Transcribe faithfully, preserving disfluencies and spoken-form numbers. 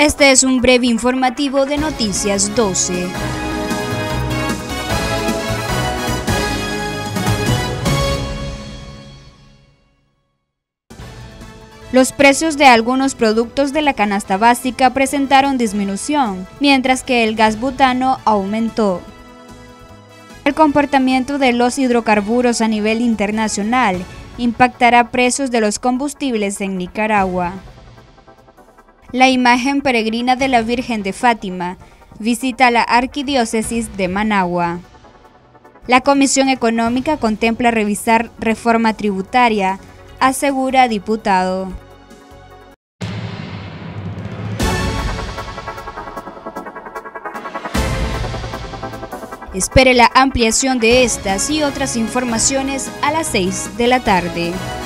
Este es un breve informativo de Noticias doce. Los precios de algunos productos de la canasta básica presentaron disminución, mientras que el gas butano aumentó. El comportamiento de los hidrocarburos a nivel internacional impactará precios de los combustibles en Nicaragua. La imagen peregrina de la Virgen de Fátima visita la Arquidiócesis de Managua. La Comisión Económica contempla revisar reforma tributaria, asegura diputado. Espere la ampliación de estas y otras informaciones a las seis de la tarde.